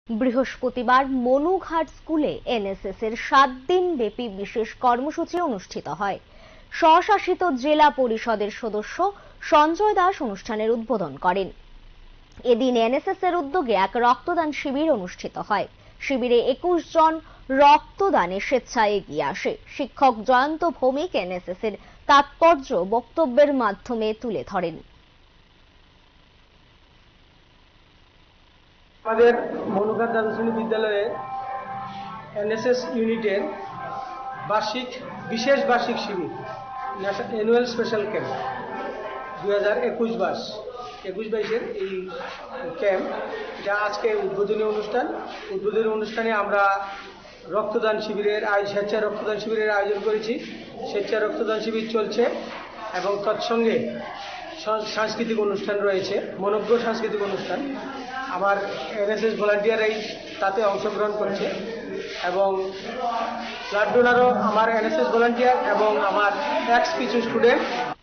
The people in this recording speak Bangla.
বৃহস্পতিবার মনুঘাট স্কুলে এনএসএস এর 7 দিন ব্যাপী বিশেষ কর্মসূচি অনুষ্ঠিত হয়। স্বশাসিত জেলা পরিষদের সদস্য সঞ্জয় দাস অনুষ্ঠানের উদ্বোধন করেন। এদিন এনএসএস এর উদ্যোগে এক রক্তদান শিবির অনুষ্ঠিত হয়। শিবিরে 21 জন রক্তদানে স্বেচ্ছায় এগিয়ে আসে। শিক্ষক জয়ন্ত ভৌমিক এনএসএস এর তাৎপর্য বক্তব্যের মাধ্যমে তুলে ধরেন। আমাদের মনুঘাট দ্বাদশ শ্রেণী বিদ্যালয়ে এনএসএস ইউনিটের বিশেষ বার্ষিক শিবির অ্যানুয়াল স্পেশাল ক্যাম্প 2021-22 এই ক্যাম্প, যা আজকে উদ্বোধনী অনুষ্ঠানে আমরা স্বেচ্ছা রক্তদান শিবিরের আয়োজন করেছি। স্বেচ্ছা রক্তদান শিবির চলছে এবং তৎসঙ্গে সাংস্কৃতিক অনুষ্ঠান রয়েছে, মনোজ্ঞ সাংস্কৃতিক অনুষ্ঠান। আমার এনএসএস ভলান্টিয়াররাই তাতে অংশগ্রহণ করছে এবং ব্লাড ডোনারও আমার এনএসএস ভলান্টিয়ার এবং আমার কিছু স্টুডেন্ট